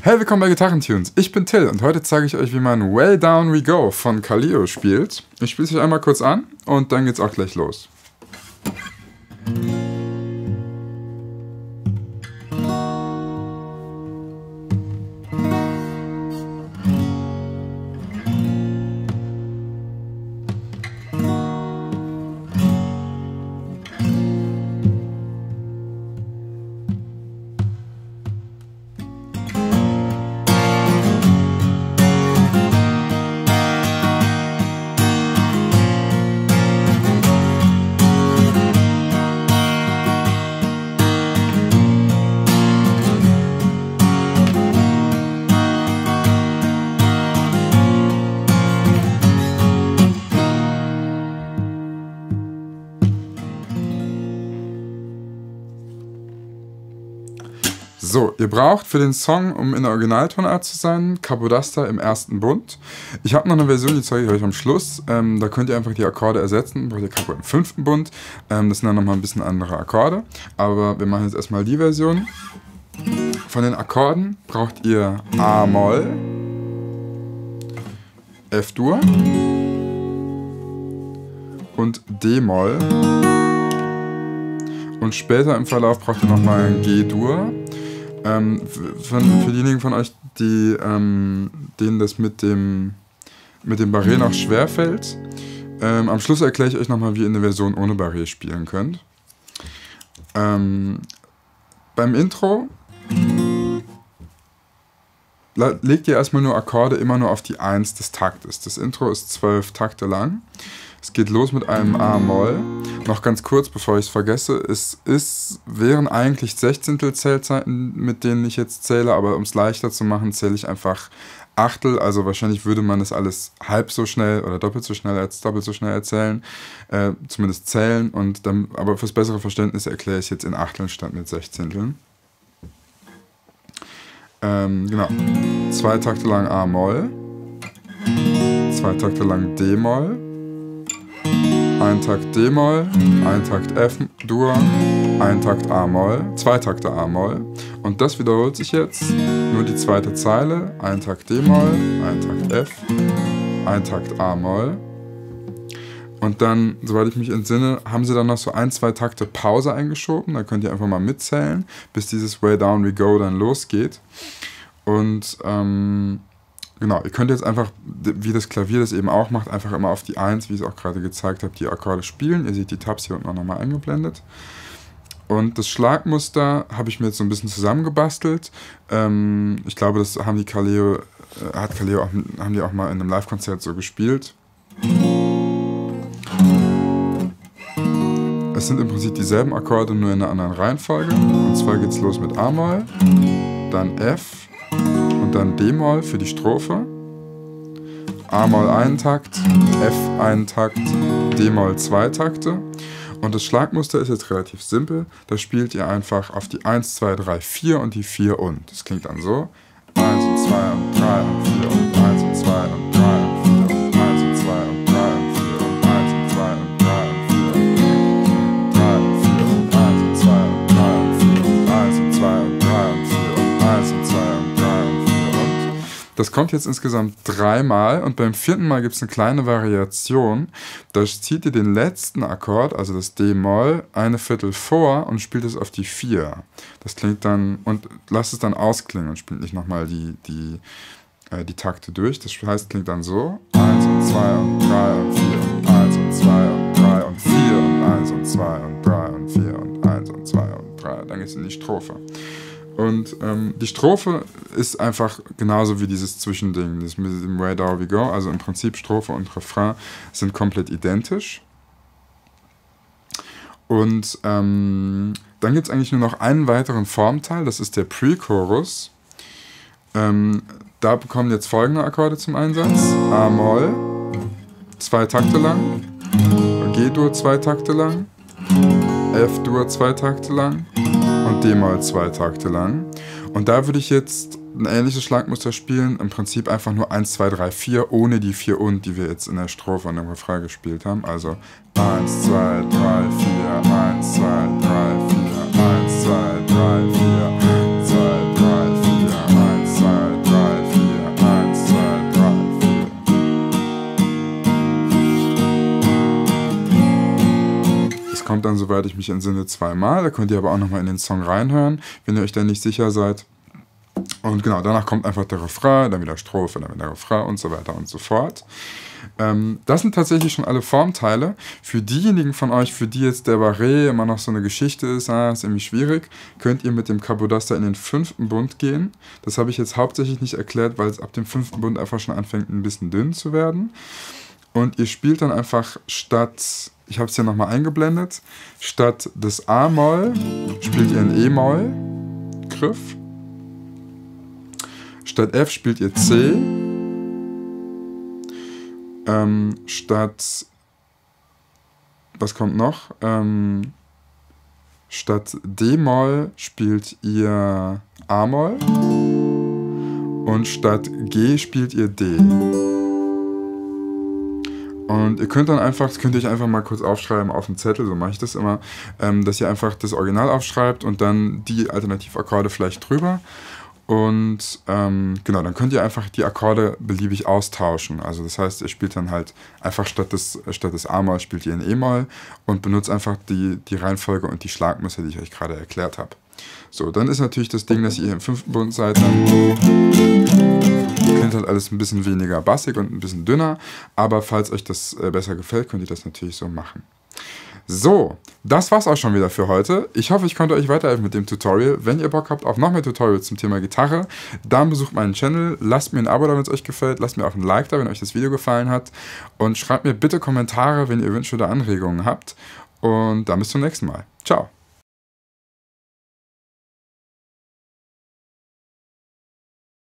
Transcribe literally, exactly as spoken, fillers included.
Hey, willkommen bei Gitarrentunes. Ich bin Till und heute zeige ich euch, wie man Way Down We Go von Kaleo spielt. Ich spiele es euch einmal kurz an und dann geht's auch gleich los. So, ihr braucht für den Song, um in der Originaltonart zu sein, Capodasta im ersten Bund. Ich habe noch eine Version, die zeige ich euch am Schluss. Ähm, da könnt ihr einfach die Akkorde ersetzen. Braucht ihr Capo im fünften Bund. Ähm, das sind dann nochmal ein bisschen andere Akkorde. Aber wir machen jetzt erstmal die Version. Von den Akkorden braucht ihr A-Moll, F-Dur und D-Moll. Und später im Verlauf braucht ihr nochmal ein G-Dur. Ähm, für, für diejenigen von euch, die, ähm, denen das mit dem, mit dem Barré noch schwerfällt, ähm, am Schluss erkläre ich euch nochmal, wie ihr eine Version ohne Barré spielen könnt. Ähm, beim Intro legt ihr erstmal nur Akkorde immer nur auf die eins des Taktes. Das Intro ist zwölf Takte lang. Es geht los mit einem A-Moll. Noch ganz kurz, bevor ich es vergesse, es ist, wären eigentlich Sechzehntel Zählzeiten, mit denen ich jetzt zähle, aber um es leichter zu machen, zähle ich einfach Achtel. Also wahrscheinlich würde man das alles halb so schnell oder doppelt so schnell als doppelt so schnell erzählen, äh, zumindest zählen. Und dann, aber fürs bessere Verständnis erkläre ich es jetzt in Achteln statt mit Sechzehnteln. Ähm, genau. Zwei Takte lang A-Moll, zwei Takte lang D-Moll, ein Takt D-Moll, ein Takt F-Dur, ein Takt A-Moll, zwei Takte A-Moll. Und das wiederholt sich jetzt. Nur die zweite Zeile. Ein Takt D-Moll, ein Takt F, ein Takt A-Moll. Und dann, soweit ich mich entsinne, haben sie dann noch so ein, zwei Takte Pause eingeschoben. Da könnt ihr einfach mal mitzählen, bis dieses Way Down We Go dann losgeht. Und ähm, genau, ihr könnt jetzt einfach, wie das Klavier das eben auch macht, einfach immer auf die eins, wie ich es auch gerade gezeigt habe, die Akkorde spielen. Ihr seht die Tabs hier unten auch nochmal eingeblendet. Und das Schlagmuster habe ich mir jetzt so ein bisschen zusammengebastelt. Ähm, ich glaube, das haben die Kaleo, äh, hat Kaleo auch, haben die auch mal in einem Live-Konzert so gespielt. Es sind im Prinzip dieselben Akkorde, nur in einer anderen Reihenfolge. Und zwar geht es los mit A-Moll, dann F und dann D-Moll für die Strophe. A-Moll einen Takt, F einen Takt, D-Moll zwei Takte. Und das Schlagmuster ist jetzt relativ simpel. Da spielt ihr einfach auf die eins, zwei, drei, vier und die vier und. Das klingt dann so. eins und zwei und drei und vier und eins und zwei und drei und vier und eins und zwei und drei und vier und eins und zwei und drei und vier und drei und vier und eins und zwei und drei und vier und eins und zwei und drei und vier und eins und zwei und drei und vier und. Das kommt jetzt insgesamt dreimal und beim vierten Mal gibt es eine kleine Variation. Da zieht ihr den letzten Akkord, also das D-Moll, eine Viertel vor und spielt es auf die vier. Das klingt dann, und lasst es dann ausklingen und spielt nicht nochmal die, die, äh, die Takte durch. Das heißt, klingt dann so: eins und zwei und drei und vier und eins und zwei und drei und vier und eins und zwei und drei und vier und eins und zwei und drei. Dann geht es in die Strophe. Und ähm, die Strophe ist einfach genauso wie dieses Zwischending, das mit dem Way Down We Go. Also im Prinzip Strophe und Refrain sind komplett identisch. Und ähm, dann gibt es eigentlich nur noch einen weiteren Formteil, das ist der Pre-Chorus. Ähm, da bekommen jetzt folgende Akkorde zum Einsatz: A-Moll, zwei Takte lang, G-Dur zwei Takte lang, F-Dur zwei Takte lang und D-Moll zwei Takte lang. Und da würde ich jetzt ein ähnliches Schlagmuster spielen, im Prinzip einfach nur eins, zwei, drei, vier, ohne die vier und, die wir jetzt in der Strophe und im Refrain gespielt haben. Also eins, zwei, drei, vier, eins, zwei, drei, vier, eins, zwei, drei, vier, eins, zwei, drei, vier, eins, zwei, dann Soweit ich mich entsinne zweimal. Da könnt ihr aber auch nochmal in den Song reinhören, wenn ihr euch da nicht sicher seid. Und genau, danach kommt einfach der Refrain, dann wieder Strophe, dann wieder Refrain und so weiter und so fort. Ähm, das sind tatsächlich schon alle Formteile. Für diejenigen von euch, für die jetzt der Barré immer noch so eine Geschichte ist, ah, ist irgendwie schwierig, könnt ihr mit dem Capodasta in den fünften Bund gehen. Das habe ich jetzt hauptsächlich nicht erklärt, weil es ab dem fünften Bund einfach schon anfängt, ein bisschen dünn zu werden. Und ihr spielt dann einfach statt, ich habe es hier nochmal eingeblendet, statt des A-Moll spielt ihr einen E-Moll-Griff. Statt F spielt ihr C. Ähm, statt, was kommt noch? Ähm, statt D-Moll spielt ihr A-Moll. Und statt G spielt ihr D. Und ihr könnt dann einfach, das könnt ihr euch einfach mal kurz aufschreiben auf dem Zettel, so mache ich das immer, ähm, dass ihr einfach das Original aufschreibt und dann die Alternativakkorde vielleicht drüber. Und ähm, genau, dann könnt ihr einfach die Akkorde beliebig austauschen. Also das heißt, ihr spielt dann halt einfach statt des, statt des A-Moll spielt ihr ein E-Moll und benutzt einfach die, die Reihenfolge und die Schlagmuster, die ich euch gerade erklärt habe. So, dann ist natürlich das Ding, dass ihr im fünften Bund seid, dann klingt halt alles ein bisschen weniger bassig und ein bisschen dünner, aber falls euch das äh, besser gefällt, könnt ihr das natürlich so machen. So, das war's auch schon wieder für heute. Ich hoffe, ich konnte euch weiterhelfen mit dem Tutorial. Wenn ihr Bock habt auf noch mehr Tutorials zum Thema Gitarre, dann besucht meinen Channel, lasst mir ein Abo da, wenn es euch gefällt, lasst mir auch ein Like da, wenn euch das Video gefallen hat und schreibt mir bitte Kommentare, wenn ihr Wünsche oder Anregungen habt und dann bis zum nächsten Mal. Ciao!